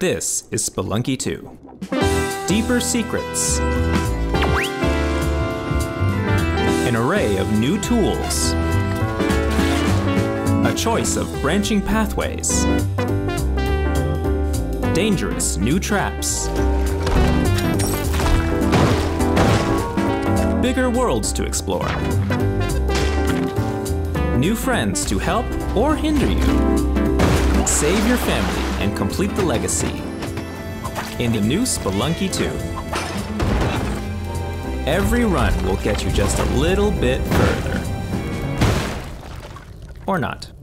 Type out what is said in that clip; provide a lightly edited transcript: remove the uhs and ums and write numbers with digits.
This is Spelunky 2. Deeper secrets. An array of new tools. A choice of branching pathways. Dangerous new traps. Bigger worlds to explore. New friends to help or hinder you. Save your family and complete the legacy. In the new Spelunky 2. Every run will get you just a little bit further. Or not.